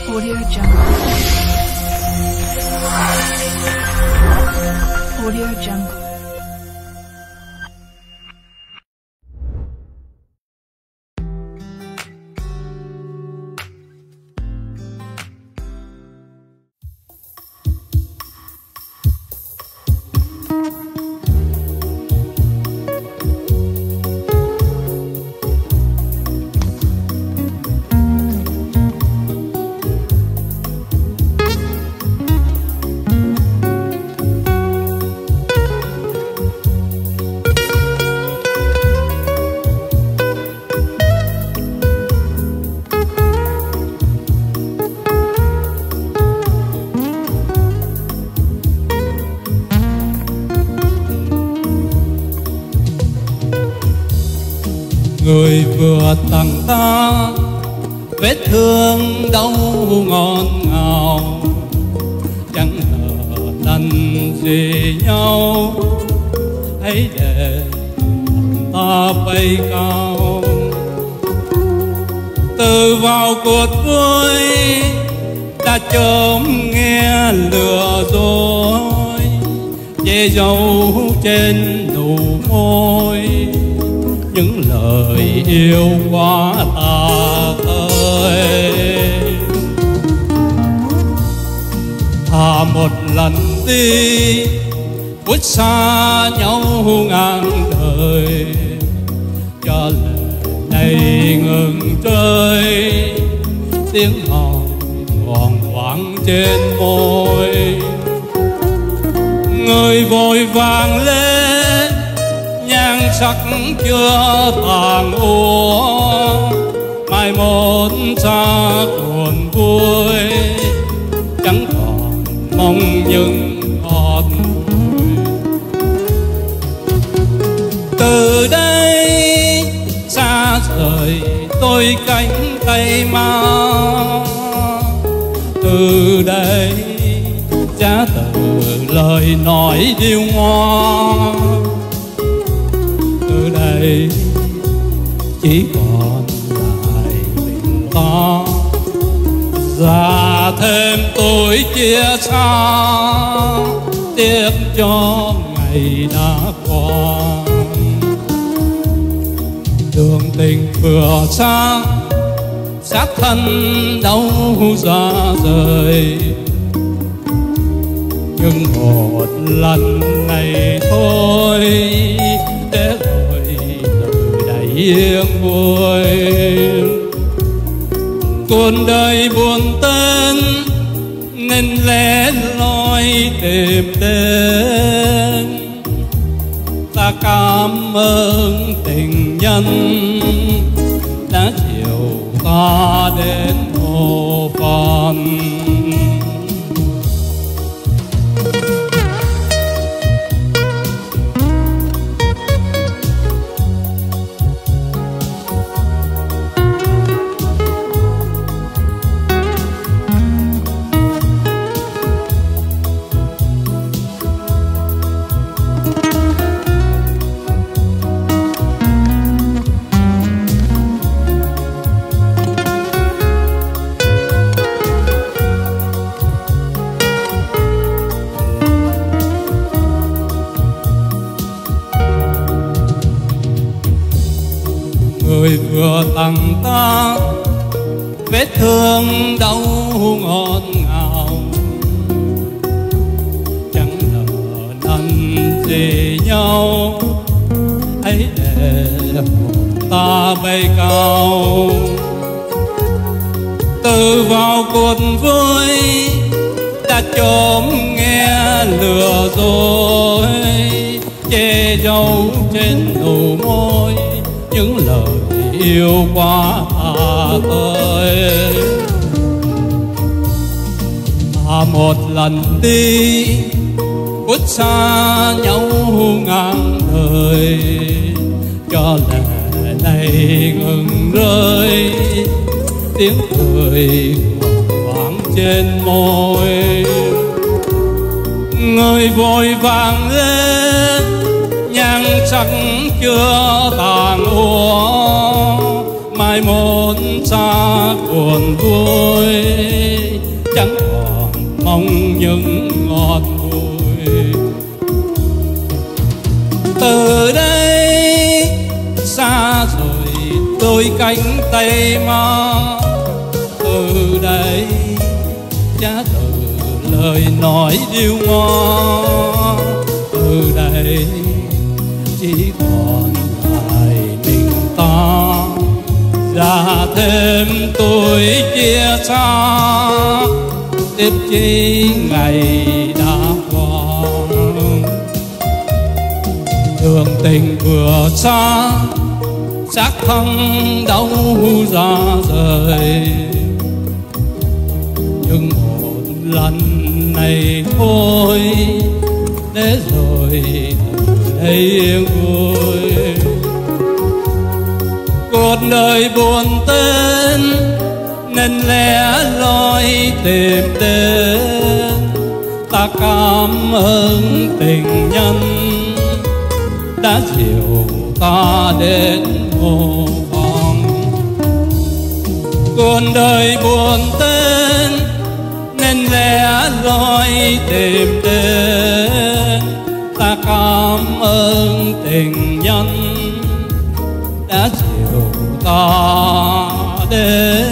Audio Jungle. Audio Jungle. Người vừa tặng ta vết thương đau ngọt ngào, chẳng ngờ lần gì nhau hãy để ta bay cao. Từ vào cuộc vui đã chớm nghe lừa dối, che giấu trên nụ môi những lời yêu quá tà tơi. Thà một lần đi vút xa nhau ngàn đời, cho lệ này ngừng rơi, tiếng hò còn vang trên môi. Người vội vàng lên nhan sắc chưa tàn úa, mai một xa buồn vui chẳng còn mong những ngọt ngùi. Từ đây xa rời tôi cánh tay mau, từ đây giá từ lời nói điêu ngoa. Từ đây chỉ còn lại mình ta, già thêm tôi chia xa, tiếc cho ngày đã qua. Đường tình vừa xa, xác thân đau ra rời, nhưng một lần này thôi để rồi từ đây yên vui. Cuộc đời buồn tên nên lẻ loi tìm đến, ta cảm ơn tình nhân đã chiều ta đến vô phần. Người vừa tặng ta vết thương đau ngọt ngào, chẳng nợ nần gì nhau hãy để hồn ta bay cao. Từ vào cuộc vui đã chớm nghe lừa dối, che giấu trên nụ môi những lời yêu quá tha tơi. Ta một lần đi vút xa nhau ngàn đời, cho lệ này ngừng rơi, tiếng cười còn vang trên môi. Người vội vàng lên nhan sắc chưa tàn úa, mai một xa buồn vui chẳng còn mong những ngọt bùi. Từ đây xa rồi đôi cánh tay mà, từ đây giá từ lời nói điêu ngoa, từ đây chỉ còn lại mình ta, ra thêm tuổi chia xa tiếp chi ngày đã qua. Đường tình vừa xa xác thân đau ra rời, nhưng một lần này thôi để rồi đây yên vui. Cuộc đời buồn tên nên lẽ loi tìm đến, ta cảm ơn tình nhân đã dìu ta đến vô vọng. Cuộc đời buồn tên nên lẽ loi tìm đến, ta cảm ơn tình nhân đã dìu ta đến